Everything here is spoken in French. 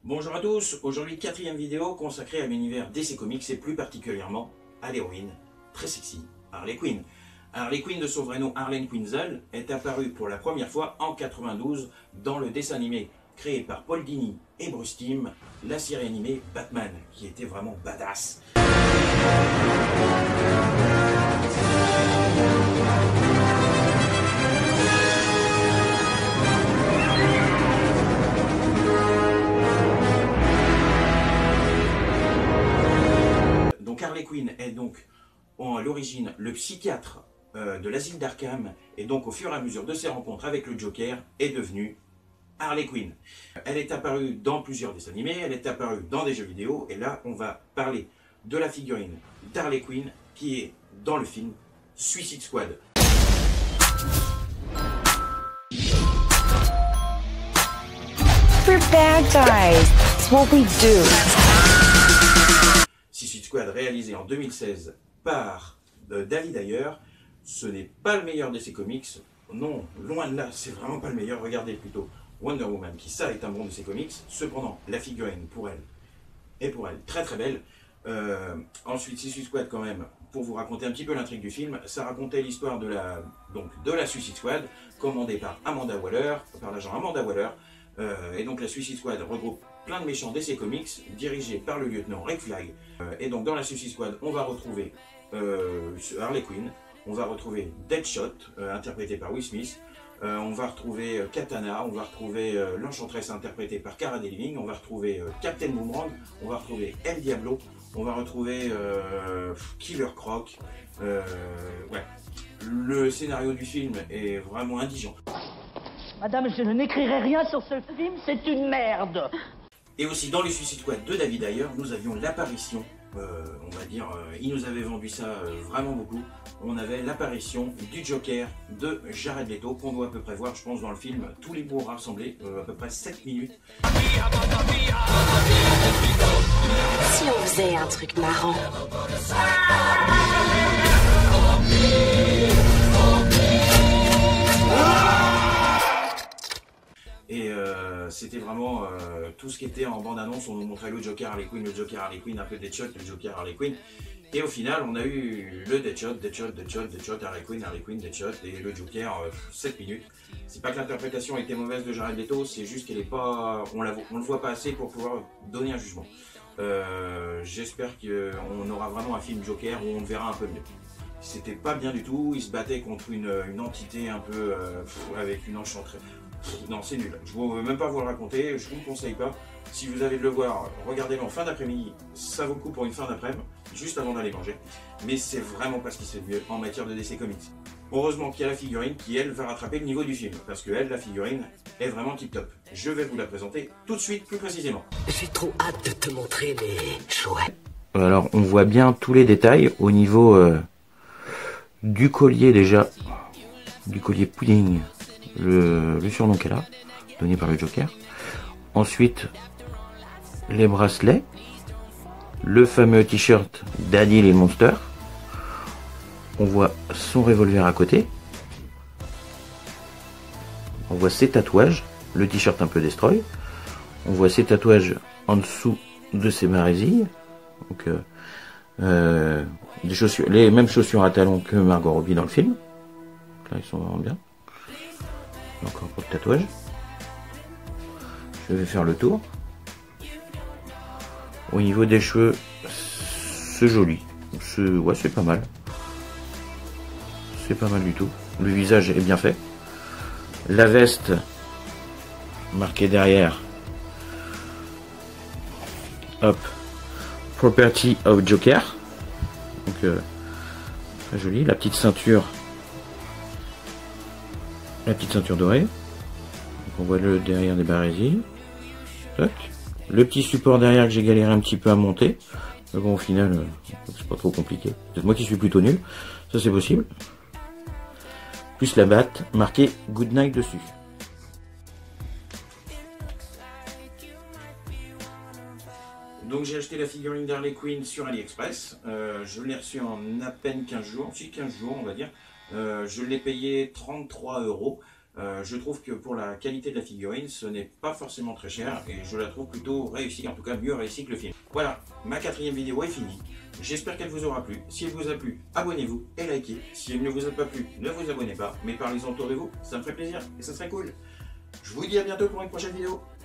Bonjour à tous, aujourd'hui quatrième vidéo consacrée à l'univers DC Comics et plus particulièrement à l'héroïne très sexy, Harley Quinn. Harley Quinn de son vrai nom Harleen Quinzel est apparue pour la première fois en 92 dans le dessin animé créé par Paul Dini et Bruce Timm, la série animée Batman, qui était vraiment badass. Donc Harley Quinn est donc à l'origine le psychiatre de l'asile d'Arkham, et donc au fur et à mesure de ses rencontres avec le Joker est devenue Harley Quinn. Elle est apparue dans plusieurs dessins animés, elle est apparue dans des jeux vidéo, et là on va parler de la figurine d'Harley Quinn qui est dans le film Suicide Squad. We're bad guys. It's what we do. Suicide Squad réalisé en 2016 par David Ayer, ce n'est pas le meilleur de ses comics, non, loin de là, c'est vraiment pas le meilleur. Regardez plutôt Wonder Woman, qui ça est un bon de ses comics. Cependant, la figurine pour elle est très très belle. Ensuite, Suicide Squad quand même, pour vous raconter un petit peu l'intrigue du film, ça racontait l'histoire de la Suicide Squad, commandée par l'agent Amanda Waller. Et donc la Suicide Squad regroupe plein de méchants DC Comics, dirigés par le lieutenant Rick Flag. Et donc dans la Suicide Squad, on va retrouver Harley Quinn, on va retrouver Deadshot, interprété par Will Smith, on va retrouver Katana, on va retrouver l'Enchantress, interprétée par Cara Delevingne, on va retrouver Captain Boomerang, on va retrouver El Diablo, on va retrouver Killer Croc. Ouais. Le scénario du film est vraiment indigent. Madame, je n'écrirai rien sur ce film, c'est une merde. Et aussi dans les Suicide Squad de David Ayer, nous avions l'apparition, on va dire, il nous avait vendu ça vraiment beaucoup. On avait l'apparition du Joker de Jared Leto, qu'on doit à peu près voir, je pense, dans le film, tous les bouts rassemblés, à peu près 7 minutes. Si on faisait un truc marrant. Et c'était vraiment tout ce qui était en bande-annonce. On nous montrait le Joker Harley Quinn, un peu Deadshot, le Joker Harley Quinn. Et au final, on a eu le Deadshot, Harley Quinn, Deadshot et le Joker, 7 minutes. C'est pas que l'interprétation était mauvaise de Jared Leto, c'est juste qu'elle est pas, on le voit pas assez pour pouvoir donner un jugement. J'espère qu'on aura vraiment un film Joker où on le verra un peu mieux. C'était pas bien du tout, il se battait contre une entité un peu avec une enchantresse. Non, c'est nul. Je ne veux même pas vous le raconter, je ne vous le conseille pas. Si vous avez de le voir, regardez-le en fin d'après-midi. Ça vaut le coup pour une fin d'après-midi, juste avant d'aller manger. Mais c'est vraiment pas ce qui se fait de mieux en matière de DC Comics. Heureusement qu'il y a la figurine qui, elle, va rattraper le niveau du film. Parce que elle, la figurine, est vraiment tip-top. Je vais vous la présenter tout de suite, plus précisément. J'ai trop hâte de te montrer mes jouets. Alors, on voit bien tous les détails au niveau du collier déjà. Du collier pudding. Le surnom qu'elle a, donné par le Joker. Ensuite, les bracelets, le fameux t-shirt Daddy les Monsters. On voit son revolver à côté. On voit ses tatouages, le t-shirt un peu destroy. On voit ses tatouages en dessous de ses barésilles. Donc, des chaussures, les mêmes chaussures à talons que Margot Robbie dans le film. Donc là, ils sont vraiment bien. Encore pour le tatouage. Je vais faire le tour. Au niveau des cheveux, c'est joli. Ouais, c'est pas mal. C'est pas mal du tout. Le visage est bien fait. La veste marquée derrière. Hop. Property of Joker. Donc très joli. La petite ceinture. La petite ceinture dorée. Donc on voit le derrière des barésilles. Tac. Le petit support derrière que j'ai galéré un petit peu à monter. Mais bon, au final, c'est pas trop compliqué. C'est moi qui suis plutôt nul. Ça, c'est possible. Plus la batte marquée Good Night dessus. Donc j'ai acheté la figurine d'Harley Quinn sur AliExpress. Je l'ai reçue en à peine 15 jours. Si 15 jours, on va dire. Je l'ai payé 33 €. Je trouve que pour la qualité de la figurine, ce n'est pas forcément très cher et je la trouve plutôt réussie, en tout cas mieux réussie que le film. Voilà, ma 4e vidéo est finie. J'espère qu'elle vous aura plu. Si elle vous a plu, abonnez-vous et likez. Si elle ne vous a pas plu, ne vous abonnez pas, mais parlez-en autour de vous, ça me ferait plaisir et ça serait cool. Je vous dis à bientôt pour une prochaine vidéo.